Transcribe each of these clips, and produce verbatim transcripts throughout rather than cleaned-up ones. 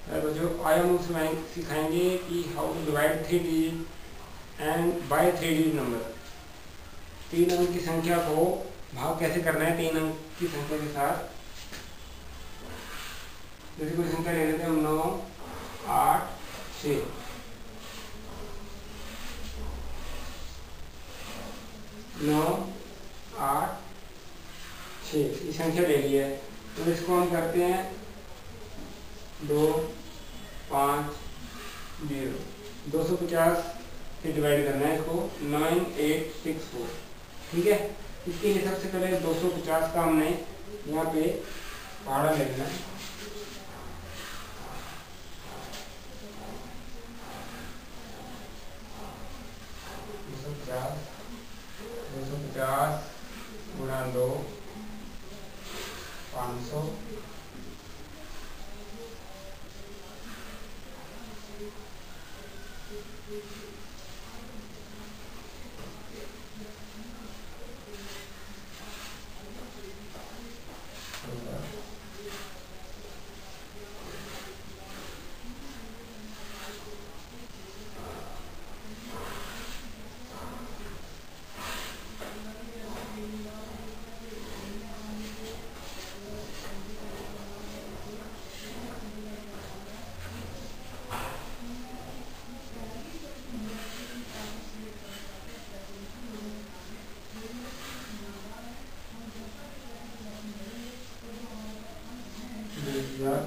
बच्चों आज हम सिखाएंगे कि how to divide three digit and by three digit number. तीन अंक की संख्या को भाग कैसे करना है तीन अंक की संख्या के साथ। जैसे कोई संख्या ले लेते हैं हम नौ आठ छः, नौ आठ छः ये संख्या ले ली है, तो इसको हम करते हैं दो पाँच जीरो दो सौ पचास से डिवाइड करना है इसको नाइन एट सिक्स फोर। ठीक है, इसके लिए सबसे पहले दो सौ पचास का हमने यहाँ पे पहाड़ा ले लेना है। दो सौ पचास दो सौ पचास गुणा दो पाँच सौ हजार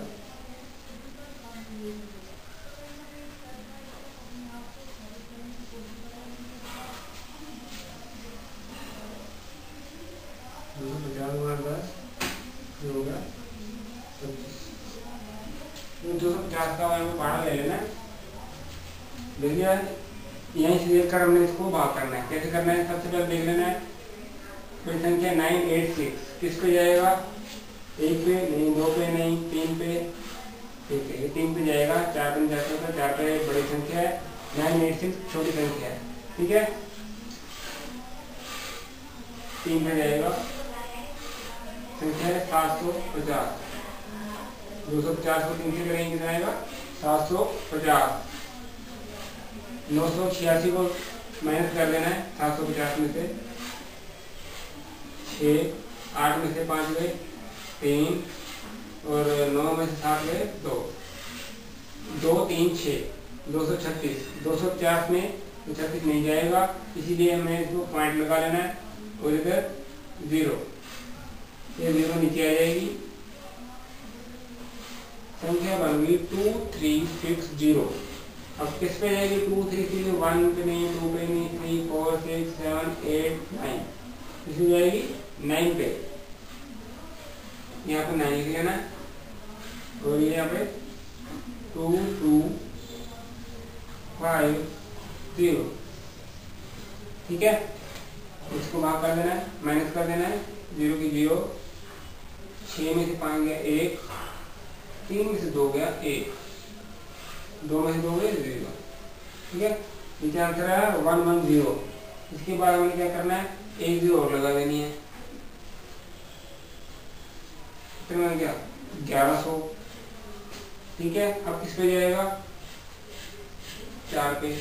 दो सौ पचास गुणा दस जो होगा पच्चीस। दो सौ पचास का हमें पहाड़ा ले लेना है। देखिए यहीं से देखकर हमने इसको भाग करना है। कैसे करना है, सबसे पहले देख लेना है कोई संख्या नाइन एट सिक्स किस पे जाएगा, एक पे नहीं, दो पे नहीं, तीन पे, ठीक है ये तीन पे जाएगा, चार पे नहीं जाता, चार पे बड़ी संख्या है, नाइन एट सिक्स छोटी संख्या है। ठीक है, तीन पे जाएगा, संख्या है सात सौ पचास। दो सौ पचास को तीन से करेंगे कितना आएगा, सात सौ पचास। नौ सौ छियासी को माइनस कर देना है सात सौ पचास में से, छः आठ में से पाँच गए तीन और नौ में से सात गए दो, दो तीन छः, दो सौ छत्तीस। दो सौ पचास में तो छत्तीस नहीं जाएगा, इसीलिए हमें इसको पॉइंट लगा लेना है और इधर जीरो, ये जीरो नीचे आ जाएगी। संख्या बन गई टू थ्री सिक्स जीरो। अब किस पे जाएगी, टू थ्री सिक्स, वन पे नहीं, टू पे नहीं, three four six seven eight nine, इसमें जाएगी नाइन पे। यहाँ पे नाइन लिख लेना और ये यहाँ पे टू टू फाइव जीरो। ठीक है, इसको भाग कर देना है, माइनस कर देना है, जीरो की जीरो, छः में से पाँच गया एक, तीन में से दो गया एक, दो में से दो गए जीरो। ठीक है, नीचे आंसर है वन वन जीरो। इसके बाद हमें क्या करना है, एक जीरो और लगा देनी है, क्या ग्यारह सौ। ठीक है, अब किस पे जाएगा, चार पे,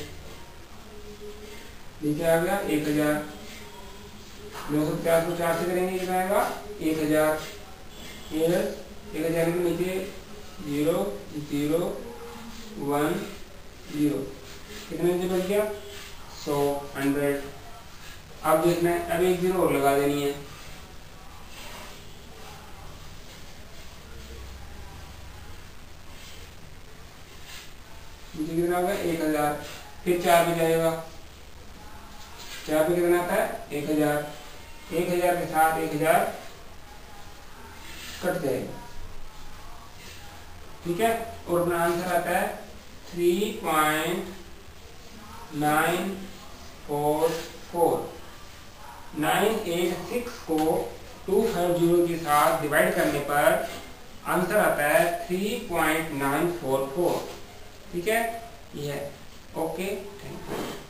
नीचे आ गया एक हजार। दो सौ पचास को चार से करेंगे कितना आएगा, एक हजार। एक हजार के नीचे जीरो जीरो वन जीरो, कितने नीचे बच गया, सौ हंड्रेड। अब देखना है, अब एक जीरो और लगा देनी है, नीचे कितना होगा एक हजार। फिर चार पे जाएगा, चार पे कितना आता है एक हजार, एक हजार के साथ एक हजार कट जाएगा। ठीक है, और अपना आंसर आता है three point nine four four. Nine eight six को टू फाइव जीरो के साथ डिवाइड करने पर आंसर आता है three point nine four four. ठीक है, ये ओके, थैंक यू।